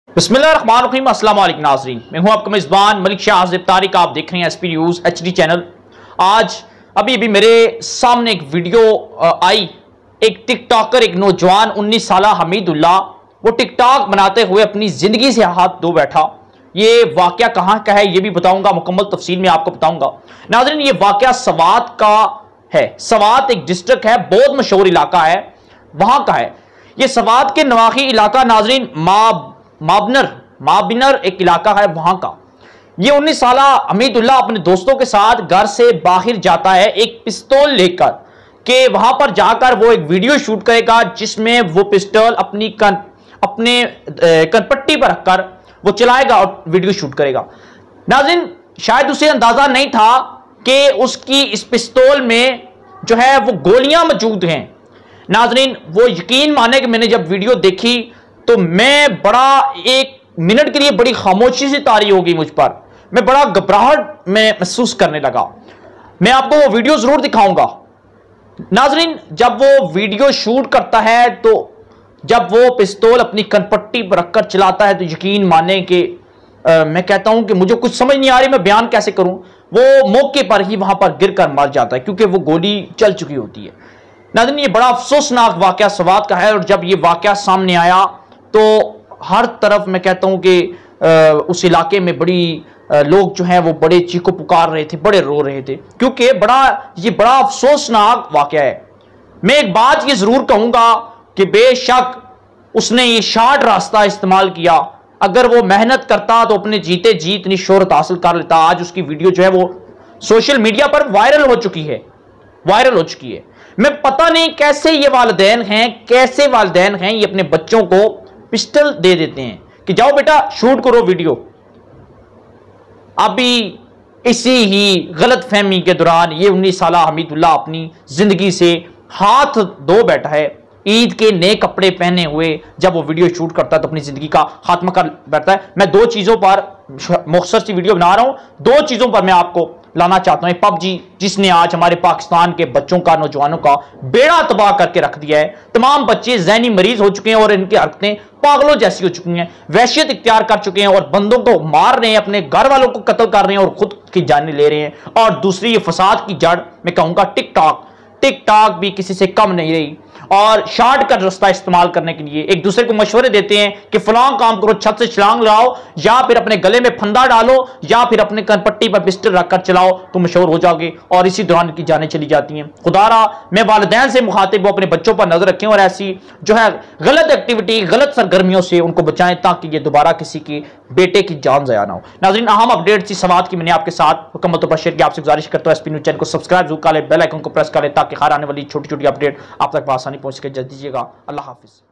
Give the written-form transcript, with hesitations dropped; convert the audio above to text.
बिस्मिल्लाहिर्रहमानिर्रहीम। अस्सलाम वालेकुम नाज़रीन, मैं हूं आपका मेज़बान मलिक शाह आज़िब तारिक। आप देख रहे हैं एसपी न्यूज़ HD चैनल। आज अभी मेरे सामने एक वीडियो आई। एक टिकटॉकर, एक नौजवान 19 साल हमीदुल्लाह, वो टिकटॉक बनाते हुए अपनी ज़िंदगी से हाथ धो बैठा। ये वाक़या कहाँ का है ये भी बताऊंगा, मुकम्मल तफसील में आपको बताऊंगा। नाज़रीन, ये वाक़या सवात का है। सवात एक डिस्ट्रिक्ट है, बहुत मशहूर इलाका है, वहां का है। ये सवात के नवाही इलाका नाज़रीन माबिनर एक इलाका है वहां का। ये 19 साल हमीदुल्लाह अपने दोस्तों के साथ घर से बाहर जाता है एक पिस्तौल लेकर के। वहां पर जाकर वो एक वीडियो शूट करेगा जिसमें वो पिस्तौल अपने कनपट्टी पर रखकर वो चलाएगा और वीडियो शूट करेगा। नाज़रीन, शायद उसे अंदाजा नहीं था कि उसकी इस पिस्तौल में जो है वो गोलियां मौजूद हैं। नाज़रीन, वो यकीन माने कि मैंने जब वीडियो देखी तो मैं बड़ा एक मिनट के लिए बड़ी खामोशी से तारी हो गई मुझ पर। मैं बड़ा घबराहट में महसूस करने लगा। मैं आपको वो वीडियो जरूर दिखाऊंगा। नाज़रीन, जब वो वीडियो शूट करता है तो जब वो पिस्तौल अपनी कनपट्टी पर रखकर चलाता है तो यकीन माने कि मैं कहता हूं कि मुझे कुछ समझ नहीं आ रही, मैं बयान कैसे करूं। वो मौके पर ही वहां पर गिर कर मर जाता है क्योंकि वो गोली चल चुकी होती है। नाज़रीन, ये बड़ा अफसोसनाक वाकया सवात का है। और जब ये वाकया सामने आया तो हर तरफ मैं कहता हूं कि उस इलाके में बड़ी लोग जो हैं वो बड़े चीखो पुकार रहे थे, बड़े रो रहे थे क्योंकि ये बड़ा अफसोसनाक वाकया है। मैं एक बात ये जरूर कहूंगा कि बेशक उसने ये शार्ट रास्ता इस्तेमाल किया। अगर वो मेहनत करता तो अपने जीते जी इतनी शोहरत हासिल कर लेता। आज उसकी वीडियो जो है वो सोशल मीडिया पर वायरल हो चुकी है। मैं पता नहीं कैसे ये वालिदैन हैं ये अपने बच्चों को पिस्टल दे देते हैं कि जाओ बेटा शूट करो वीडियो। अभी इसी ही गलत फहमी के दौरान ये 19 साल हमीदुल्लाह अपनी जिंदगी से हाथ धो बैठा है। ईद के नए कपड़े पहने हुए जब वो वीडियो शूट करता है तो अपनी जिंदगी का खात्मा कर बैठता है। मैं दो चीजों पर मुख्तसर सी वीडियो बना रहा हूं, दो चीजों पर मैं आपको लाना चाहता हूं। पबजी जिसने आज हमारे पाकिस्तान के बच्चों का, नौजवानों का बेड़ा तबाह करके रख दिया है। तमाम बच्चे ज़हनी मरीज हो चुके हैं और इनकी हरकतें पागलों जैसी हो चुकी हैं, वहशियत इख्तियार कर चुके हैं और बंदों को मार रहे हैं, अपने घर वालों को कत्ल कर रहे हैं और खुद की जानें ले रहे हैं। और दूसरी, ये फसाद की जड़ मैं कहूंगा टिकटॉक भी किसी से कम नहीं रही। और शॉर्टकट रास्ता इस्तेमाल करने के लिए एक दूसरे को मशवरे देते हैं कि फलां काम करो, छत से छलांग लगाओ, या फिर अपने गले में फंदा डालो, या फिर अपने कनपट्टी पर पिस्टल रखकर चलाओ तो मशहूर हो जाओगे। और इसी दौरान की जानें चली जाती हैं। खुदारा मैं वालिदैन से मुखातिब हूं, अपने बच्चों पर नजर रखें और ऐसी जो है गलत एक्टिविटी, गलत सरगर्मियों से उनको बचाएं ताकि ये दोबारा किसी की बेटे की जान ज़ाया ना हो। नाज़रीन, अहम अपडेट थी सवात की, मैंने आपके साथ मुकम्मल तौर पर शेयर की। आपसे गुजारिश करता हूं एसपी न्यूज़ चैनल को सब्सक्राइब जरूर कर लें, बेल आइकन को प्रेस कर लें ताकि हर आने वाली छोटी छोटी अपडेट आप तक आसानी पहुंच सके। दीजिएगा। अल्लाह हाफिज़।